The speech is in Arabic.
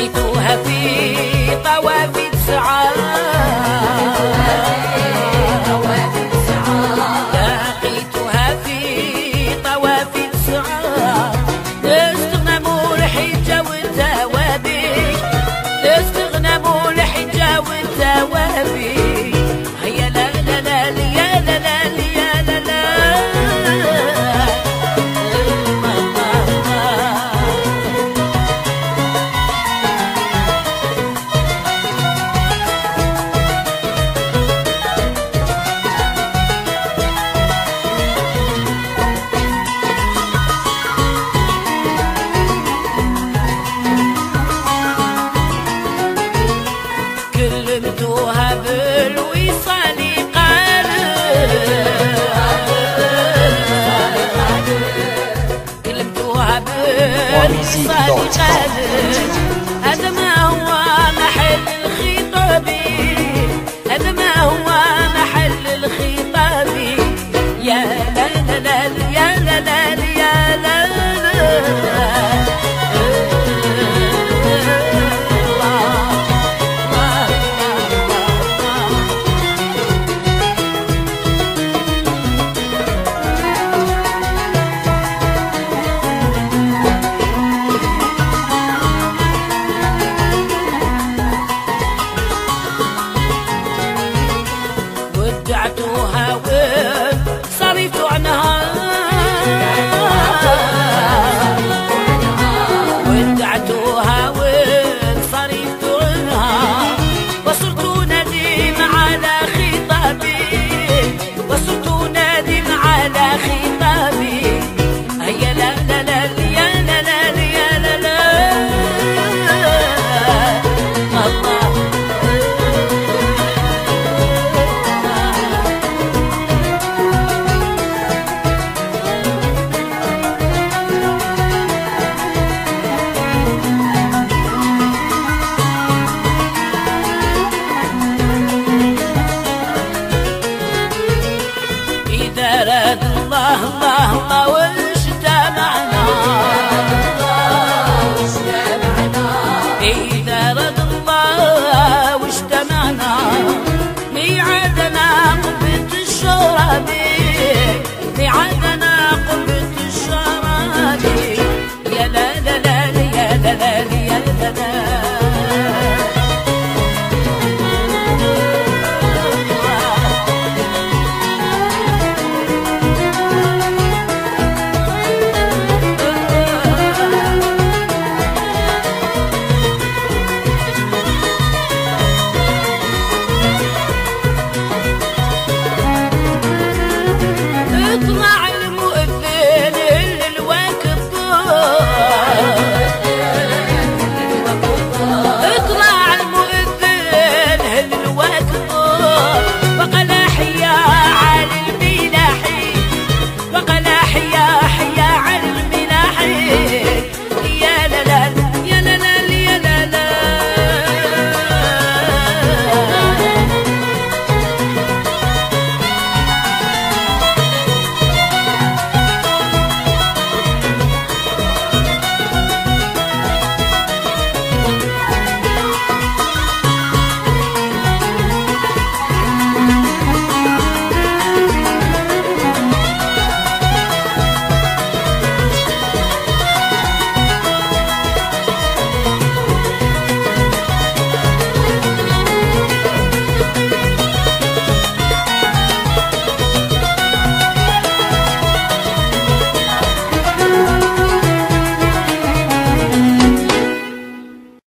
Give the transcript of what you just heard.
لقيتها في طواف سعاد، لقيتها في طواف سعاد، استغنم الحجة والثوابت، استغنم الحجة والثوابت. هيا لا لا لا يا لا لا يا لا لا. كلمتوها بالوصال كلمتوها بالوصال هذا ما هو محل الخطاب، هذا ما هو محل الخطاب. يا لا لا لا يا لا لا يا لا لا. ودعتوها وصرفت عنها، ودعتوها وصرفت عنها، وصرت ندم على خطابي، وصرت ندم على خطابي. هيا لا لا لا يا لا لا يا لا لا. إذا راد الله الله الله واجتمعنا،